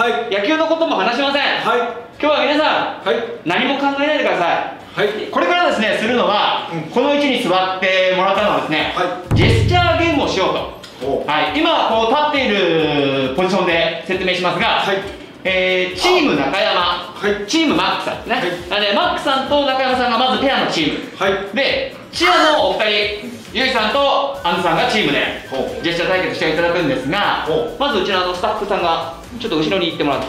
はい。 野球のことも話しません。 はい。 今日は皆さん、 はい。 何も考えないでください。 はい。 これからですね、するのは、この位置に座ってもらったのはですね、ジェスチャーゲームをしようと。はい、今こう立っているポジションで説明しますが、チーム中山、チームマックさんですね。なのでマックさんと中山さんがまずペアのチーム、でチアのお二人、ゆいさんとアンズさんがチームでジェスチャー対決していただくんですが、まずうちのスタッフさんがちょっと後ろに行ってもらって、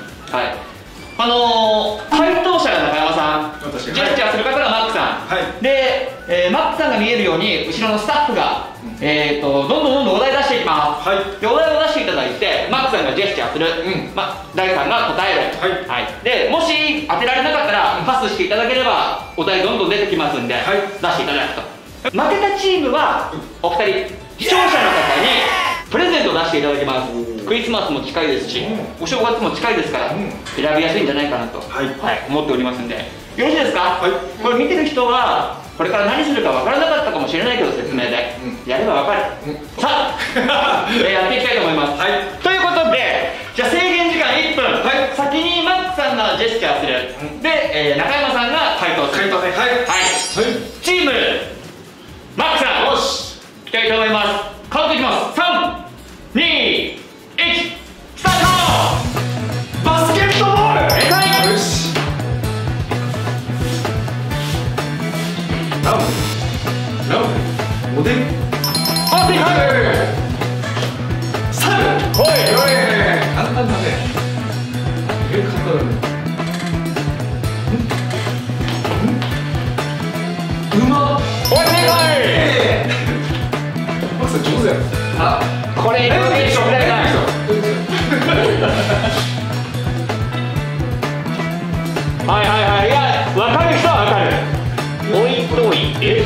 回答者が中山さん、ジェスチャーする方がマックさん、で、マックさんが見えるように後ろのスタッフがどんどんお題出していきます。でお題を出していただいて、マックさんがジェスチャーする、大さんが答える、でもし当てられなかったらパスしていただければお題どんどん出てきますんで、出していただくと。負けたチームはお二人視聴者の方にプレゼントを出していただきます。クリスマスも近いですし、お正月も近いですから選びやすいんじゃないかなと思っておりますんで、よろしいですか？これ見てる人はこれから何するか分からなかったかもしれないけど、説明でやれば分かる。さあやっていきたいと思います。ということで、じゃあ制限時間1分、先にマックさんがジェスチャーする、で中山さんが回答する。チームマックさん、いきたいと思います。カウントいきます。3、2、1、スタート。 バスケットボール。 よし。 おでん。 あ、でかい。 サル。おい。簡単だね。簡単だね。馬。 おい、でかい。 マクさん上手やん。あ、 これいくでしょ。いや、分かる人は分かる。置いといて。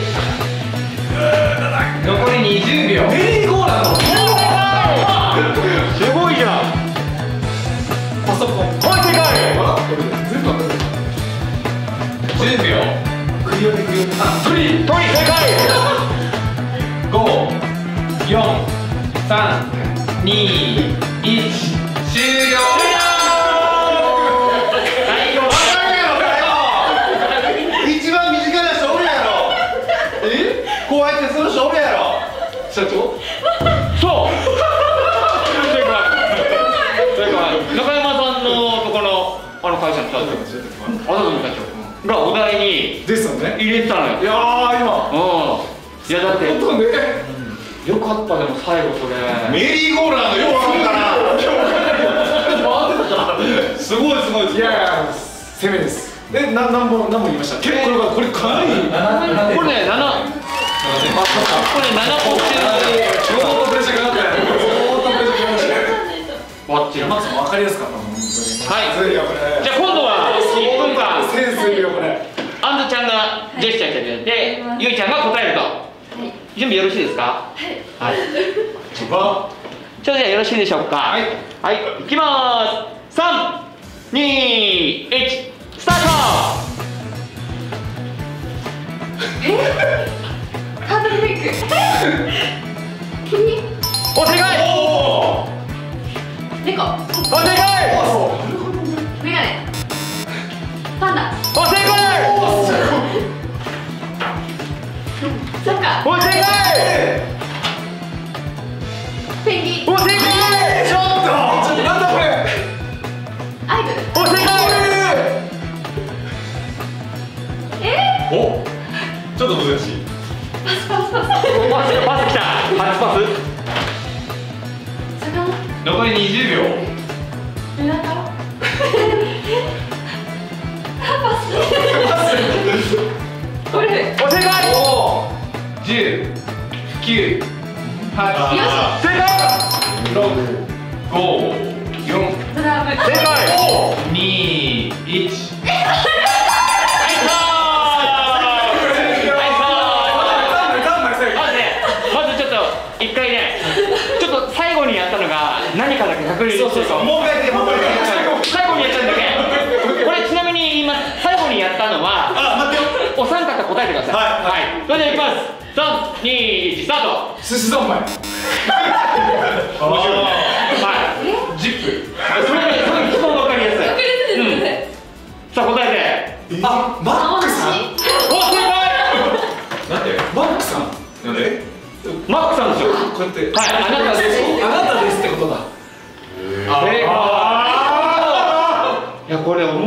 残り20秒。 メリーゴーランド。 すごいじゃん。 パソコン。 おい、でかい。 全部わかる。 10秒。 クリオネ。あ、鳥。 正解。 5、4、3、2、1、終了。一番身近な人おるやろ。こうやってする人おるやろ。社長。 そう。中山さんのところの会社の社長、がお題に入れてたのよ。 いやー、今。 いやだってよかった。でも最後それメリーゴーランドよくわかったな。すごい。いや攻めです。何本言いました。結構これかなり。 これね、7個してる。 相当プレッシャーかかったよ。 バッチリ。 マックさん分かりやすかった。本当に。 じゃあ今度は1分間センスいるよこれ。 アンズちゃんがジェスチャーしてくれて、ゆいちゃんが答えると。準備よろしいですか？はい。じゃあよろしいでしょうか？はい。いきまーす。3、2、1、スタート。 ハードブレイク。君。 お、正解。 猫。 お、正解。 メガネ。パンダ。 お、正解。 サッカー。 お、正解。 ペンギン。 お、正解。 ちょっとなんだこれ。 アイドル。 お、正解。 お、ちょっと難しい。 パス。 パスきた。パス。 魚。 残り20秒。 メダカ。パス。ゴルフ。 お、正解。 10、9、8、 正解。 6、5、4、 ドラム。 正解。 2、1。 まずちょっと一回ね、ちょっと最後にやったのが何かだけ確認して。 もう一回やって最後にやったんだけ。これちなみに言います。最後にやったのは、お三方答えてください。はい。それではいきます。3、2、1、スタート。 寿司三昧。 はい。 ジップ。 それ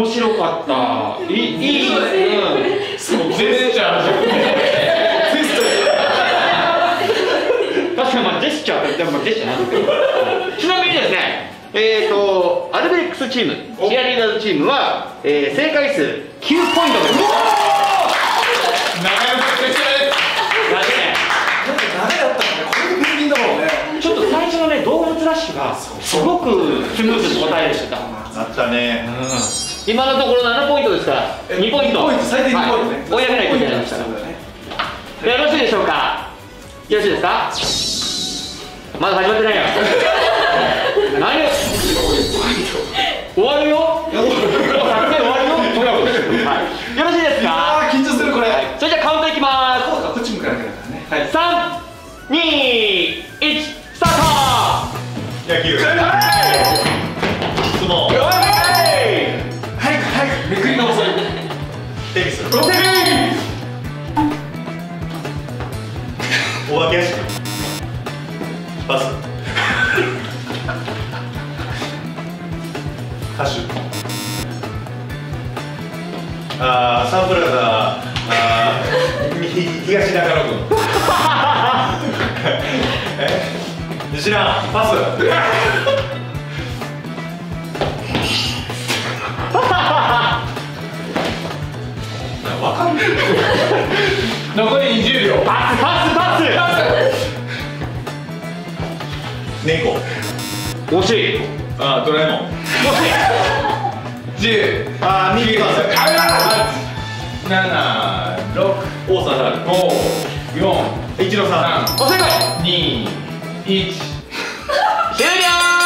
白かった。いい、 そうジェスチャーじゃん。 確かにまあジェスチャーってでもジェスチャーなんですけど。ちなみにですね、アルベックスチーム、チアリーダーズチームは、正解数9ポイントです。 長山先生。ダメだったんだね。これでペンギンだもんね。 ちょっと最初のね動物ラッシュがすごくスムーズに答えでした。 あったね。 今のところ7ポイントですから2ポイント。 最低2ポイントね。 追い上げないといけないですから。よろしいでしょうか。よろしいですか。まだ始まってないよ。何を。終わるよ。終わるよ。よろしいですか。 緊張するこれ。 それじゃカウントいきます。 こっち向かなきゃだからね。 3、2、1、スタート。 野球。相撲。早くめくり直せ。テニス。お化け屋敷。パス。歌手。サンプラザ。東中野君。知らん。パス。わかんない。残り20秒。 パス。 猫。 惜しい。 ドラえもん。10。ミキパス。7、6。大沢さん。5、4。一郎さん。 正解。 2、1。 終了。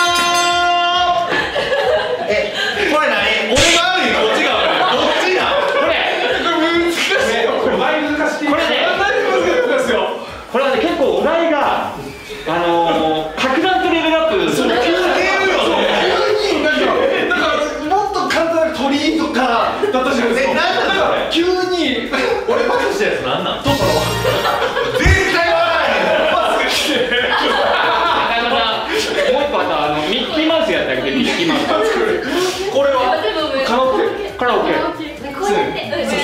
これ何？俺が悪いの？こっちが悪い。どっちだ？ これ難しいよ。これ難しい。 これね、これはね結構お題が格段とレベルアップ。 そう急になんかもっと簡単な鳥居とかだったじゃないですか。なんだこれ？急に俺パスしたやつなんなん？トトロ。絶対笑えへん。パスが来て。 中山さん、もう一個あったミッキーマウスやってあげて。ミッキーマウス。 これはカラオケ。 カラオケ。 こうやって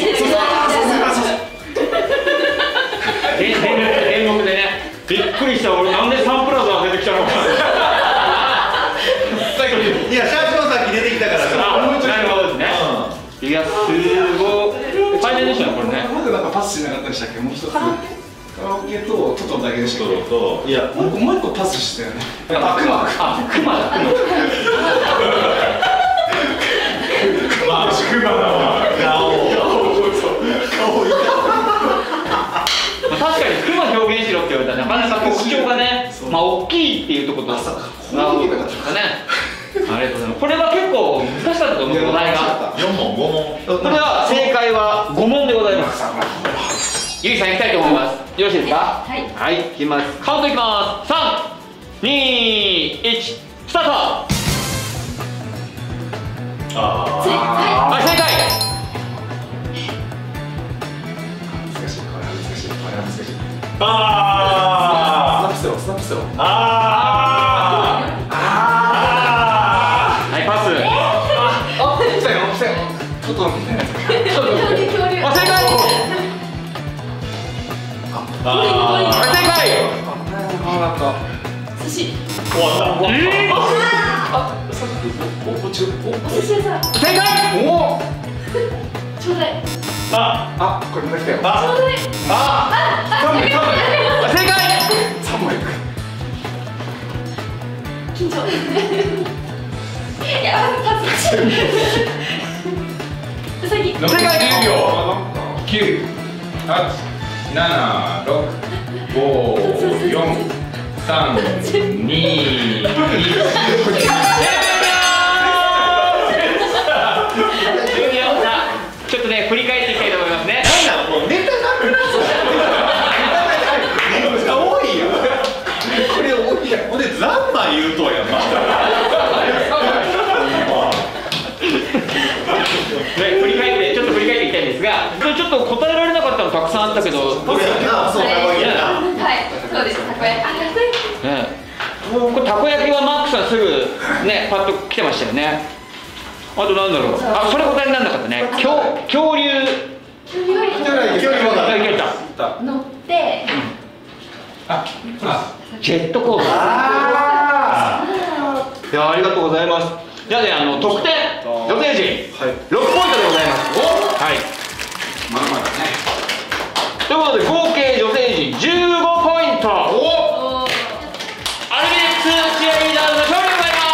演目でね、びっくりした。俺なんでサンプラザ出てきたのか。 いや、社長さっき出てきたからさ。 なるほどですね。いや、すごい。ファイナルでしたね、これね。 僕なんかパスしなかったでしたっけ、もう一つ。カラオケとトトロだけでしたっけ。いや、もう一個パスしてたよね。クマだ。確かにクマ表現しろって言われたらなかなか特徴がね、大きいっていうところと、なるほどね。ありがとうございます。これは結構難しかったと思う、お題が。4問、5問。それでは正解は5問でございます。ゆいさんいきたいと思います。よろしいですか。はい、いきます。カウントいきます。3、2、1、スタート。正解。 スナップせろ。 はい、パス。 来たよ。トトロみたいな。 正解。正解。 寿司。 終わった。 お寿司屋さん。 正解。 ちょうだい。 これ来たよ。 ちょうだい。 正解。 緊張。やばい、パス。うさぎ。 残り10秒。9、8、7、6、5、4、3、2、1。 ちょっとね、振り返っていきたいと思いますね。 もうネタなくなっちゃう。多いよ。これ多いや。ほんでザンマ言うとやん。 振り返っていきたいんですが、ちょっと答えられなかったのたくさんあったけど、 はい、そうです。たこ焼き。 これたこ焼きはマックさんすぐねパッと来てましたよね。 あとなんだろう、あ、それ答えにならなかったね。恐竜。 乗ってジェットコースター。いや、ありがとうございます。じゃあね、得点女性陣6ポイントでございます。はい。 まだまだね。 ということで合計女性陣15ポイント。アルビレックスチアリーダーズの勝利でございます。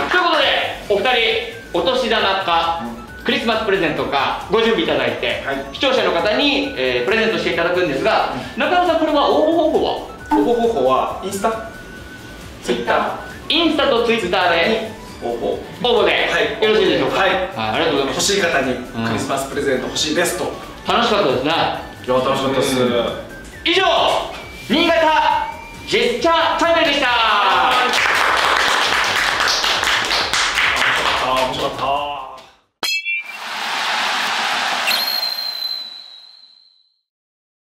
ということでお二人お年玉かクリスマスプレゼントかご準備いただいて、視聴者の方に、プレゼントしていただくんですが、中野さん、これは応募方法は？ 応募方法はインスタ、ツイッター、 インスタとツイッターで応募でよろしいでしょうか？はい、ありがとうございます。 欲しい方にクリスマスプレゼント欲しいですと。 楽しかったですね。 楽しかったです。 以上、新潟ジェスチャーチャンネルでした。